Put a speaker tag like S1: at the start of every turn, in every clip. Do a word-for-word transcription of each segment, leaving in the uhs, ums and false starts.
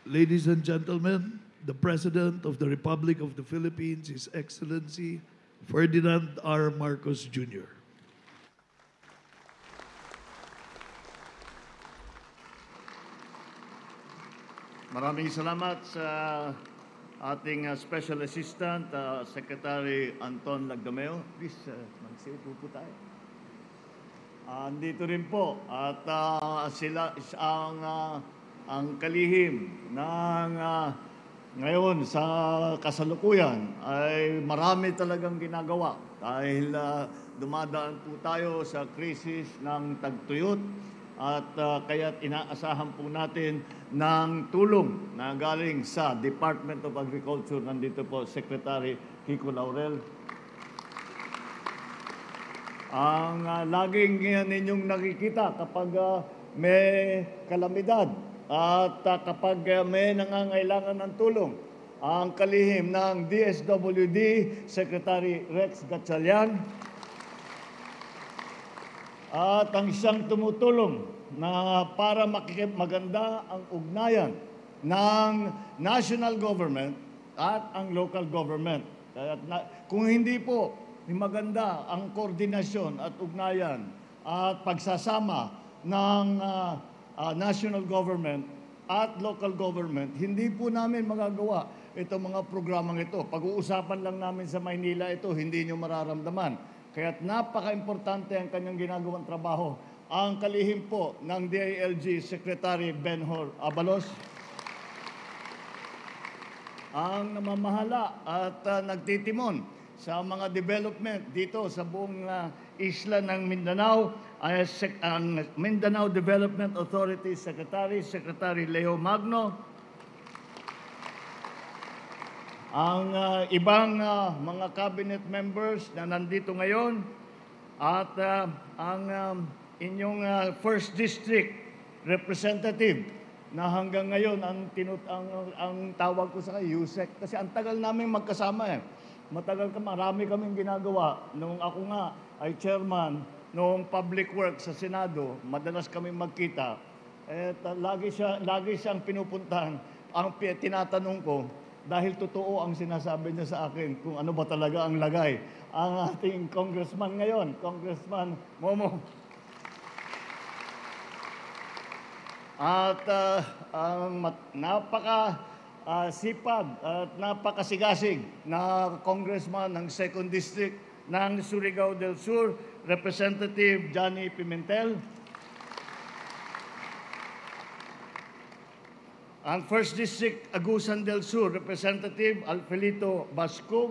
S1: Ladies and gentlemen, the President of the Republic of the Philippines, His Excellency Ferdinand R. Marcos Junior
S2: Maraming salamat sa ating uh, Special Assistant, uh, Secretary Anton Lagdameo. Please, uh, mag-sipo po tayo. Uh, andito rin po at uh, sila ang uh, ang kalihim ng uh, ngayon sa kasalukuyan ay marami talagang ginagawa dahil uh, dumadaan po tayo sa krisis ng tagtuyot at uh, kaya't inaasahan po natin ng tulong na galing sa Department of Agriculture. Nandito po Secretary Kiko Laurel. Ang uh, laging uh, ninyong nakikita kapag uh, may kalamidad at uh, kapag uh, may nangangailangan ng tulong, ang kalihim ng D S W D, Secretary Rex Gatchalian, at ang siyang tumutulong na para maganda ang ugnayan ng national government at ang local government. At na, kung hindi po maganda ang koordinasyon at ugnayan at pagsasama ng uh, uh, national government at local government, hindi po namin magagawa itong mga programang ito. Pag-uusapan lang namin sa Maynila ito, hindi nyo mararamdaman. Kaya't napaka-importante ang kanyang ginagawang trabaho. Ang kalihim po ng D I L G Secretary Benhur Abalos, ang namamahala at uh, nagtitimon sa mga development dito sa buong uh, isla ng Mindanao ay uh, ang Mindanao Development Authority Secretary, Secretary Leo Magno, ang uh, ibang uh, mga cabinet members na nandito ngayon at uh, ang um, inyong uh, first district representative na hanggang ngayon ang tinut ang, ang tawag ko sa kanya, Yusek, kasi ang tagal namin magkasama eh. Matagal ka, marami kaming ginagawa. Nung ako nga ay chairman noong Public Works sa Senado, madalas kami magkita. Eh, lagi siya lagi siyang pinupuntahan. Ang tinatanong ko, dahil totoo ang sinasabi niya sa akin kung ano ba talaga ang lagay. Ang ating congressman ngayon, Congressman Momo. At uh, ang napaka uh, sipag at napakasigasig na congressman ng second District ng Surigao del Sur, Representative Johnny Pimentel. Ang first District Agusan del Sur, Representative Alfelito Bascog.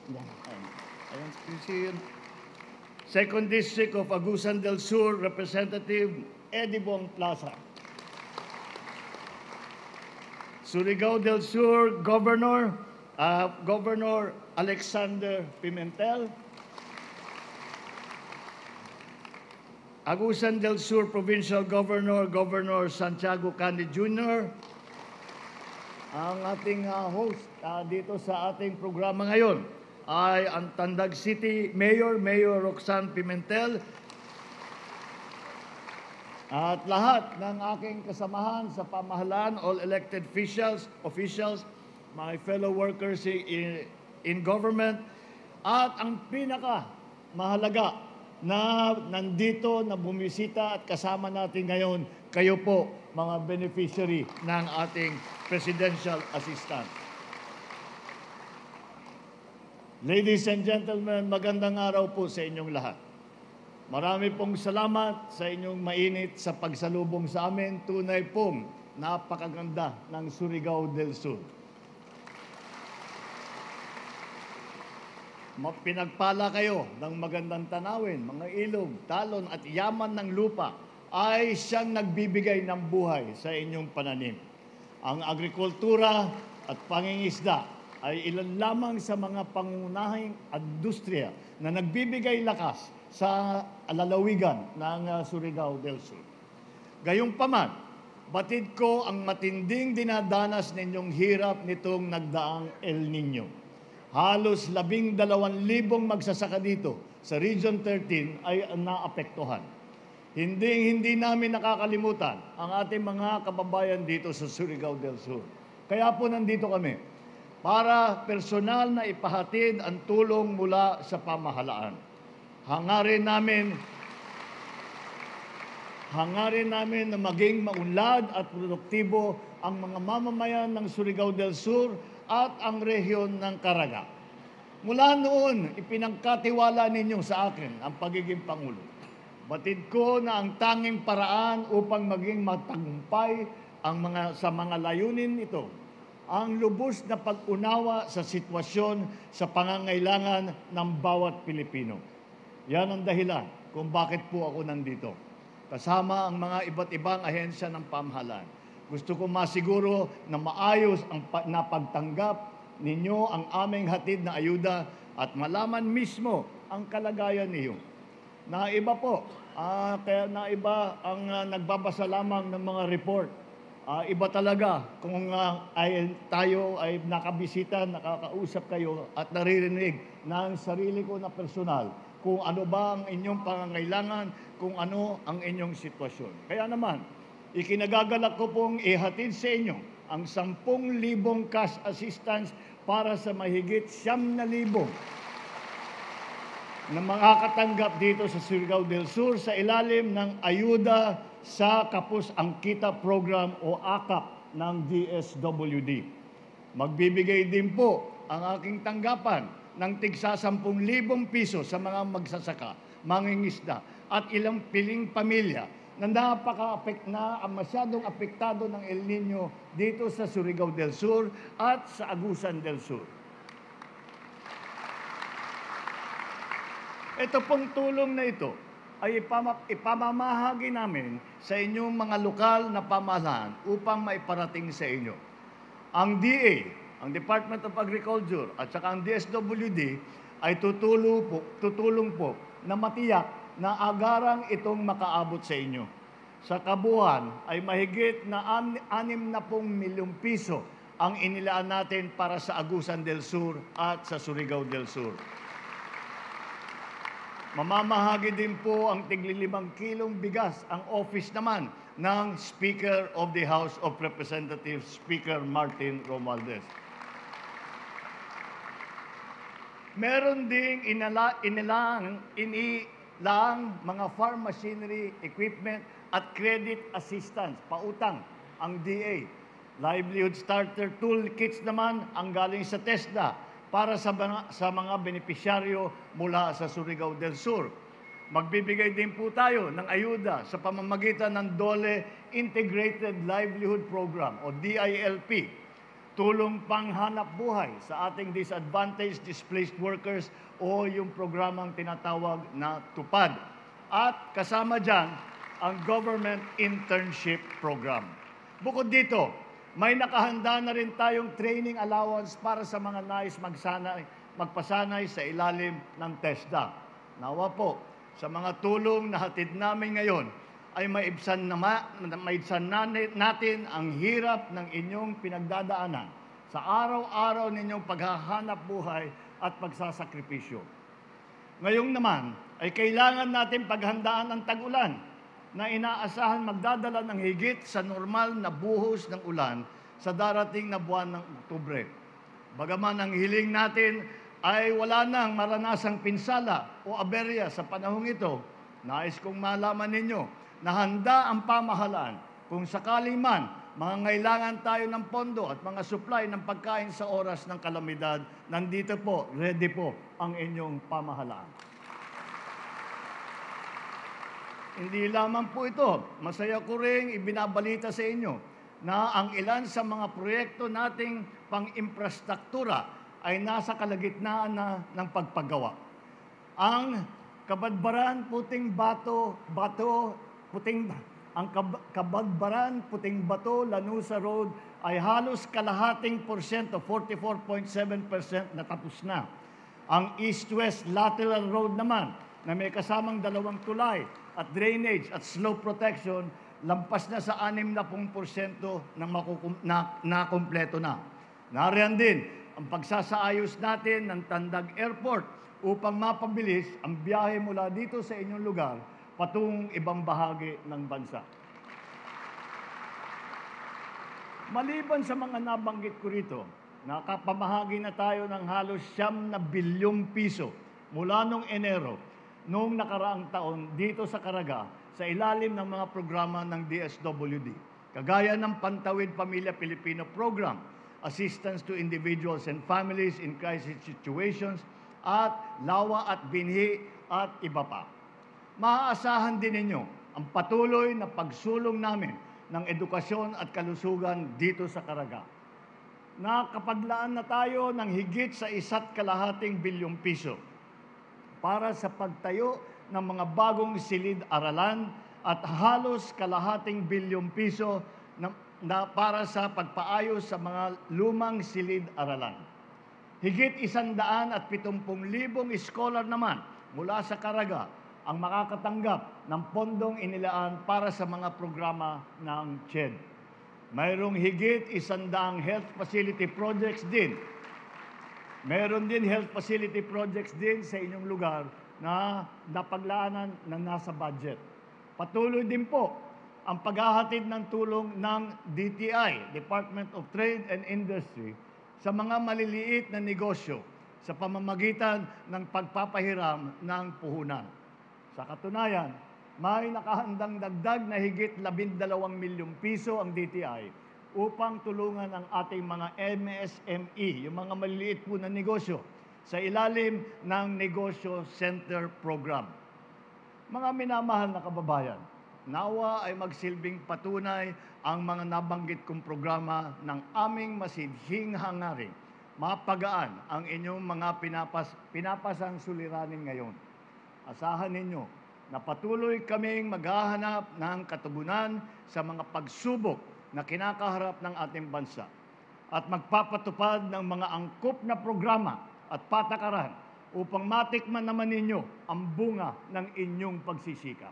S2: Second District of Agusan del Sur, Representative Edibong Plaza. Surigao del Sur Governor, uh, Governor Alexander Pimentel. Agusan del Sur Provincial Governor, Governor Santiago Candy Junior Ang ating uh, host uh, dito sa ating programa ngayon ay ang Tandag City Mayor, Mayor Roxanne Pimentel, at lahat ng aking kasamahan sa pamahalaan, all elected officials, officials, my fellow workers in, in government, at ang pinaka mahalaga na nandito na bumisita at kasama natin ngayon, kayo po, mga beneficiary ng ating presidential assistant. Ladies and gentlemen, magandang araw po sa inyong lahat. Marami pong salamat sa inyong mainit sa pagsalubong sa amin. Tunay pong napakaganda ng Surigao del Sur. Pinagpala kayo ng magandang tanawin, mga ilog, talon at yaman ng lupa ay siyang nagbibigay ng buhay sa inyong pananim. Ang agrikultura at pangingisda ay ilan lamang sa mga pangunahing industriya na nagbibigay lakas sa lalawigan ng uh, Surigao del Sur. Gayunpaman, batid ko ang matinding dinadanas ninyong hirap nitong nagdaang El Nino. Halos labing dalawan libong magsasaka dito sa Region thirteen ay naapektuhan. Hindi hindi namin nakakalimutan ang ating mga kababayan dito sa Surigao del Sur. Kaya po nandito kami para personal na ipahatid ang tulong mula sa pamahalaan. Hangarin namin Hangarin namin na maging maunlad at produktibo ang mga mamamayan ng Surigao del Sur at ang rehiyon ng Caraga. Mula noon, ipinagkatiwala ninyo sa akin ang pagiging Pangulo. Batid ko na ang tanging paraan upang maging matagumpay ang mga, sa mga layunin ito, ang lubos na pag-unawa sa sitwasyon sa pangangailangan ng bawat Pilipino. Yan ang dahilan kung bakit po ako nandito. Kasama ang mga iba't ibang ahensya ng pamahalaan. Gusto ko masiguro na maayos ang pa- na pagtanggap ninyo ang aming hatid na ayuda at malaman mismo ang kalagayan niyo. Naiba po, ah, kaya naiba ang ah, nagbabasa lamang ng mga report. Ah, iba talaga kung ah, ay, tayo ay nakabisita, nakakausap kayo at naririnig ng sarili ko na personal kung ano ba ang inyong pangangailangan, kung ano ang inyong sitwasyon. Kaya naman, ikinagagalak ko pong ihatid sa inyo ang sampung libong cash assistance para sa mahigit siyam na libong na makakatanggap dito sa Surigao del Sur sa ilalim ng Ayuda sa Kapos Angkita Program o A K A P ng D S W D. Magbibigay din po ang aking tanggapan ng tigsa sampung libong piso sa mga magsasaka, mangingisda at ilang piling pamilya na napaka-apek na masyadong apektado ng El Nino dito sa Surigao del Sur at sa Agusan del Sur. Ito pong tulong na ito ay ipama- ipamamahagi namin sa inyong mga lokal na pamahalaan upang maiparating sa inyo. Ang D A, ang Department of Agriculture at saka ang D S W D ay tutulong po, tutulong po na matiyak na agarang itong makaabot sa inyo. Sa kabuuan ay mahigit na anim na pong milyong piso ang inilaan natin para sa Agusan del Sur at sa Surigao del Sur. Mamamahagi din po ang tiglilimang kilong bigas ang office naman ng Speaker of the House of Representatives, Speaker Martin Romualdez. Meron ding inala, inilang, inilang mga farm machinery, equipment at credit assistance, pautang ang D A. Livelihood Starter Toolkits naman ang galing sa TESDA para sa mga, sa mga benepisyaryo mula sa Surigao del Sur. Magbibigay din po tayo ng ayuda sa pamamagitan ng DOLE Integrated Livelihood Program o D I L P. Tulong panghanap buhay sa ating disadvantaged displaced workers o yung programang tinatawag na TUPAD. At kasama dyan ang Government Internship Program. Bukod dito, may nakahanda na rin tayong training allowance para sa mga nais magsanay, magpasanay sa ilalim ng TESDA. Nawa po, sa mga tulong na hatid namin ngayon, ay maibsan, na ma, maibsan na natin ang hirap ng inyong pinagdadaanan sa araw-araw ninyong paghahanap buhay at pagsasakripisyo. Ngayong naman ay kailangan natin paghandaan ang tag-ulan na inaasahan magdadala ng higit sa normal na buhos ng ulan sa darating na buwan ng Oktubre. Bagaman ang hiling natin ay wala nang maranasang pinsala o aberya sa panahong ito, nais kong malaman ninyo na handa ang pamahalaan kung sakaling man mangangailangan tayo ng pondo at mga supply ng pagkain sa oras ng kalamidad, nandito po, ready po ang inyong pamahalaan. Hindi lamang po ito, masaya ko rin ibinabalita sa inyo na ang ilan sa mga proyekto nating pang-infrastruktura ay nasa kalagitnaan na ng pagpagawa. Ang Kabadbaran Puting Bato, Bato, Puting, ang Kab- Kabadbaran Puting Bato, Lanusa Road ay halos kalahating porsyento, forty-four point seven percent natapos na. Ang East-West Lateral Road naman, na may kasamang dalawang tulay at drainage at slope protection, lampas na sa anim na porsyento ng makukum- na, na kompleto na. Nariyan din ang pagsasaayos natin ng Tandag Airport upang mapabilis ang biyahe mula dito sa inyong lugar patungong ibang bahagi ng bansa. Maliban sa mga nabanggit ko rito, nakapamahagi na tayo ng halos siyam na bilyong piso mula noong Enero, noong nakaraang taon dito sa Caraga, sa ilalim ng mga programa ng D S W D. Kagaya ng Pantawid Pamilya Pilipino Program, Assistance to Individuals and Families in Crisis Situations, at Lawa at Binhi at iba pa. Maaasahan din ninyo ang patuloy na pagsulong namin ng edukasyon at kalusugan dito sa Caraga. Nakapaglaan na tayo ng higit sa isa't kalahating bilyong piso para sa pagtayo ng mga bagong silid-aralan at halos kalahating bilyong piso na, na para sa pagpaayos sa mga lumang silid-aralan. Higit isandaan at pitumpung libong scholar naman mula sa Caraga ang makakatanggap ng pondong inilaan para sa mga programa ng C H E D. Mayroong higit isandaang health facility projects din. Mayroon din health facility projects din sa inyong lugar na napaglaanan na nasa budget. Patuloy din po ang paghahatid ng tulong ng D T I, Department of Trade and Industry, sa mga maliliit na negosyo sa pamamagitan ng pagpapahiram ng puhunan. Sa katunayan, may nakahandang dagdag na higit labindalawang milyong piso ang D T I upang tulungan ang ating mga M S M E, yung mga maliliit po na negosyo, sa ilalim ng Negosyo Center Program. Mga minamahal na kababayan, nawa ay magsilbing patunay ang mga nabanggit kong programa ng aming masidhing hangarin. Mapagaan ang inyong mga pinapas, pinapasang suliranin ngayon. Asahan ninyo na patuloy kaming maghahanap ng katugunan sa mga pagsubok na kinakaharap ng ating bansa at magpapatupad ng mga angkop na programa at patakaran upang matikman naman ninyo ang bunga ng inyong pagsisikap.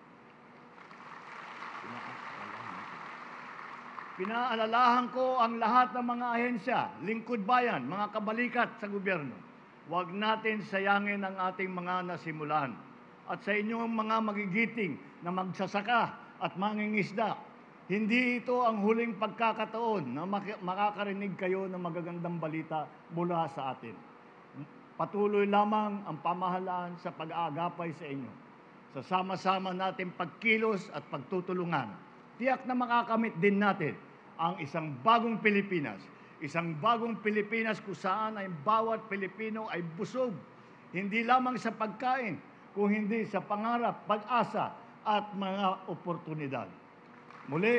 S2: Pinaalalahan ko ang lahat ng mga ahensya, lingkod bayan, mga kabalikat sa gobyerno. Huwag natin sayangin ang ating mga nasimulan. At sa inyong mga magigiting na magsasaka at mangingisda, hindi ito ang huling pagkakataon na makakarinig kayo ng magagandang balita mula sa atin. Patuloy lamang ang pamahalaan sa pag-aagapay sa inyo. Sa sama-sama natin pagkilos at pagtutulungan, tiyak na makakamit din natin ang isang bagong Pilipinas. Isang bagong Pilipinas kung saan ay bawat Pilipino ay busog, hindi lamang sa pagkain, kung hindi sa pangarap, pag-asa at mga oportunidad. Muli,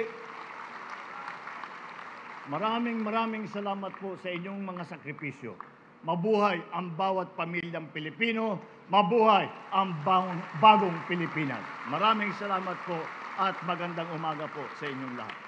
S2: maraming maraming salamat po sa inyong mga sakripisyo. Mabuhay ang bawat pamilyang Pilipino, mabuhay ang bagong Pilipinas. Maraming salamat po at magandang umaga po sa inyong lahat.